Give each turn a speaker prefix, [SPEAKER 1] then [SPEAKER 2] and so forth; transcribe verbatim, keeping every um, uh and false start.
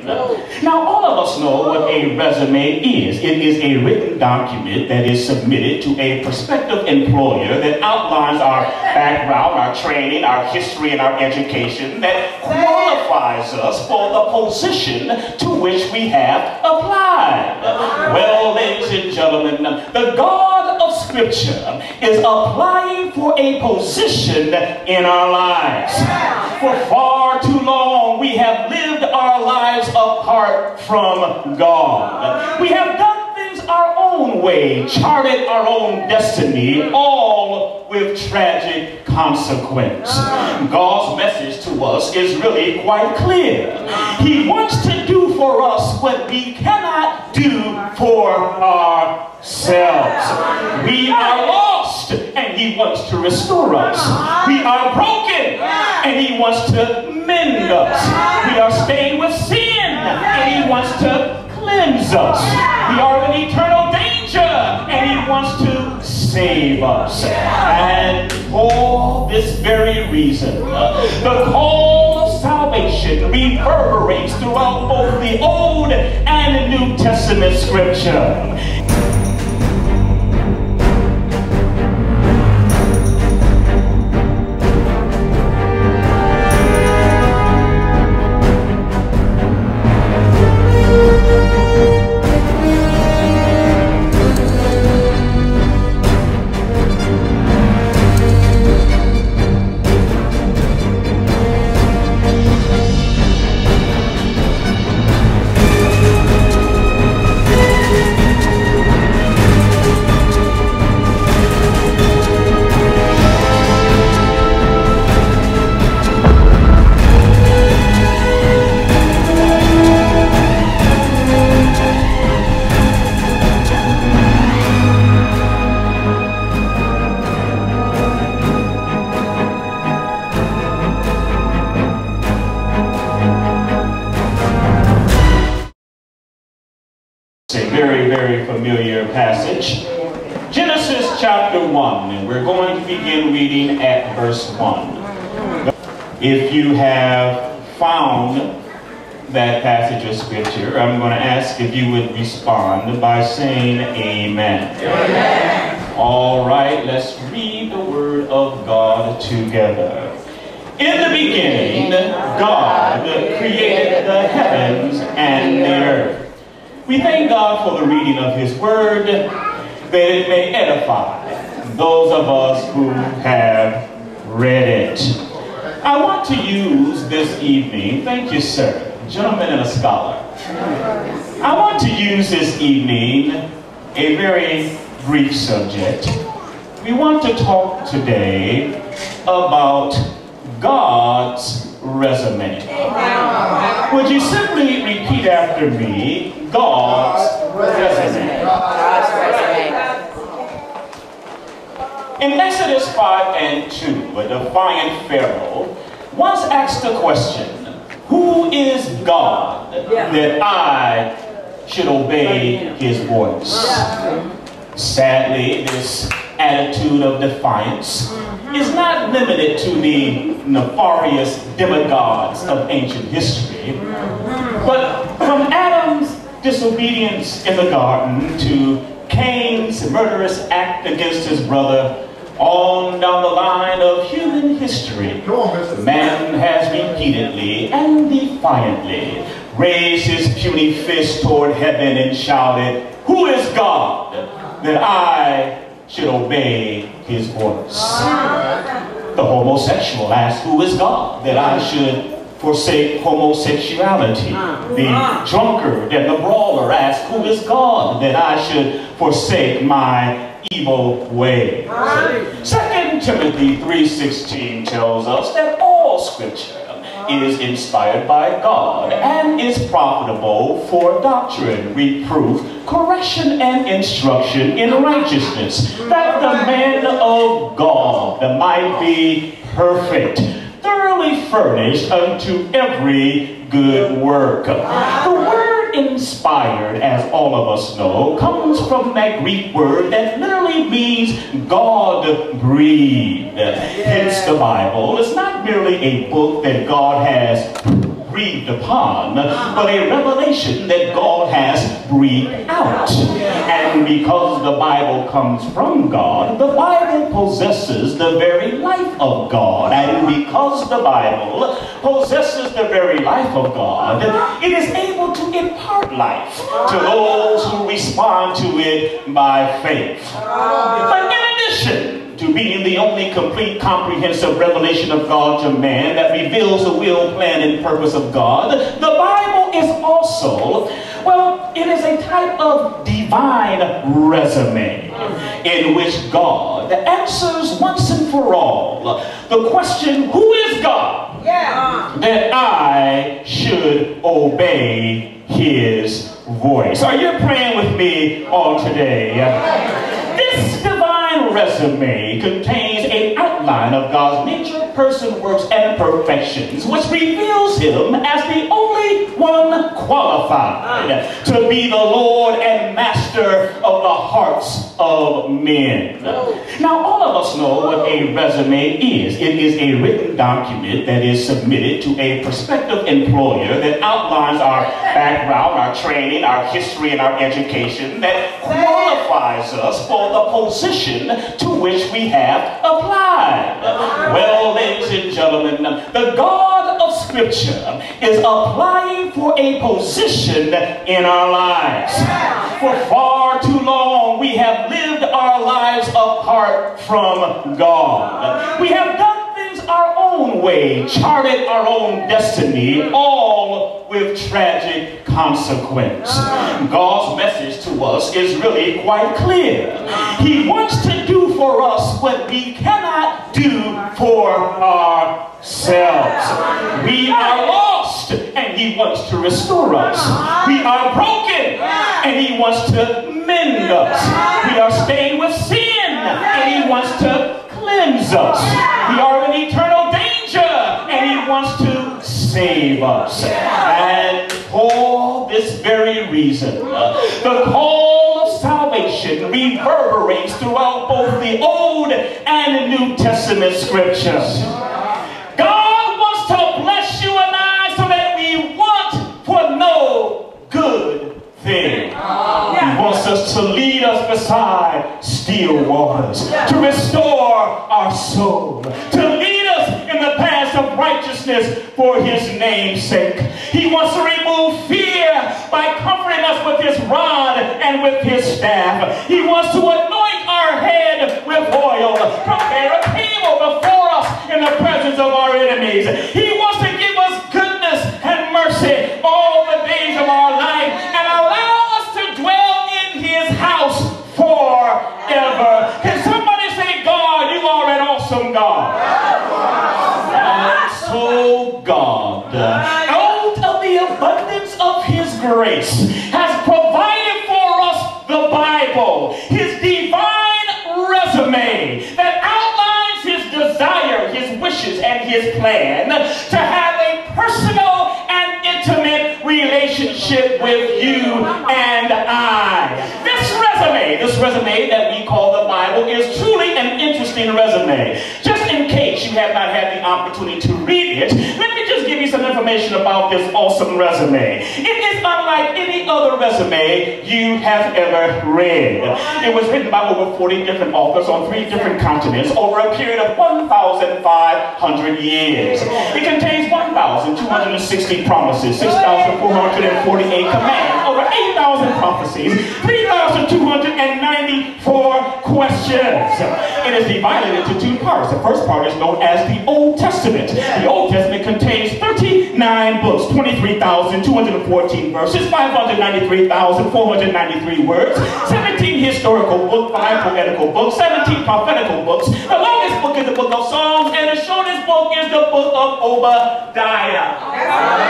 [SPEAKER 1] Now, all of us know what a resume is. It is a written document that is submitted to a prospective employer that outlines our background, our training, our history, and our education that qualifies us for the position to which we have applied. Well, ladies and gentlemen, the God of Scripture is applying for a position in our lives. For far too long, we have lived our lives apart from God. We have done things our own way, charted our own destiny, all with tragic consequence. God's message to us is really quite clear. He wants to do for us what we cannot do for ourselves. We are lost, and He wants to restore us. We are broken, and He wants to mend us. We are stained with sin, and He wants to cleanse us. We are in eternal danger, and He wants to save us. And for this very reason, the call of salvation reverberates throughout both the Old and New Testament Scripture. Very, very familiar passage. Genesis chapter one, and we're going to begin reading at verse one. If you have found that passage of Scripture, I'm going to ask if you would respond by saying amen. Amen. All right, let's read the Word of God together. In the beginning, God created the heavens and the earth. We thank God for the reading of His Word, that it may edify those of us who have read it. I want to use this evening, thank you sir, gentleman and a scholar. I want to use this evening a very brief subject. We want to talk today about God's resume. Would you simply repeat after me? God's resume. In Exodus five and two, a defiant Pharaoh once asked the question, who is God that I should obey His voice? Sadly, this attitude of defiance is not limited to the nefarious demigods of ancient history, but from Adam's disobedience in the garden to Cain's murderous act against his brother, on down the line of human history, man has repeatedly and defiantly raised his puny fist toward heaven and shouted, who is God that I should obey His voice? The homosexual asks, who is God that I should forsake homosexuality? The drunkard and the brawler ask, who is God that I should forsake my evil ways? Second Timothy three sixteen tells us that all Scripture is inspired by God and is profitable for doctrine, reproof, correction, and instruction in righteousness, that the man of God might be perfect, thoroughly furnished unto every good work. The word inspired, as all of us know, comes from that Greek word that literally means God-breathed. Hence the Bible is not merely a book that God has breathed upon, but a revelation that God has breathed out. And because the Bible comes from God, the Bible possesses the very life of God. And because the Bible possesses the very life of God, it is able to impart life to those who respond to it by faith. But in addition to being the only complete, comprehensive revelation of God to man that reveals the will, plan, and purpose of God, the Bible is also, well, it is a type of divine resume in which God answers once and for all the question, who is God? Yeah. That I should obey his voice. Are you praying with me on today? This divine resume contains an outline of God's nature, person, works, and perfections, which reveals him as the only one qualified to be the Lord and Master of the hearts of men. Now, all of us know what a resume is. It is a written document that is submitted to a prospective employer that outlines our background, our training, our history, and our education that qualifies us for the position to which we have applied. Well, ladies and gentlemen, the God of Scripture is applying for a position in our lives. For far too long, we have lived our lives apart from God. We have done things our own way, charted our own destiny, all with tragic consequence. God's message to us is really quite clear. He wants to do for us what we cannot do for ourselves. We are lost, and he wants to restore us. We are broken, and he wants to mend us. We are stained with sin, and he wants to cleanse us. We are in eternal danger, and he wants to save us. And for this very reason, the call of salvation reverberates throughout both the Old and New Testament scriptures. God wants to bless you and I so that we want for no good thing. He wants us to lead us beside still waters, to restore our soul, to lead us in the paths of righteousness for his name's sake. He wants to remove fear by comforting us with his rod and with his staff. He wants to anoint our head with oil, prepare a table before us in the presence of our enemies. He wants to give us goodness and mercy all the days of our life and allow us to dwell in his house forever. Can somebody say, God, you are an awesome God. And so God, out of the abundance of his grace, has provided for us the Bible, his divine resume that outlines his desire, his wishes, and his plan to have a personal and intimate relationship with you and I. This resume, this resume that we call the Bible, is truly an interesting resume. Just in case you have not had the opportunity to read it, let me just give you some information about this awesome resume. It is unlike any other resume you have ever read. It was written by over forty different authors on three different continents over a period of one thousand five hundred years. It contains one thousand two hundred sixty promises, six thousand four hundred forty-eight commands, over eight thousand prophecies, three thousand two hundred ninety-four questions. It is divided into two parts. The first part is known as the Old Testament. The Old Testament contains thirty-nine books, twenty-three thousand two hundred fourteen verses, five hundred ninety-three thousand four hundred ninety-three words, seventeen historical books, five poetical books, seventeen prophetical books. The longest book is the book of Psalms, and the shortest book is the book of Obadiah.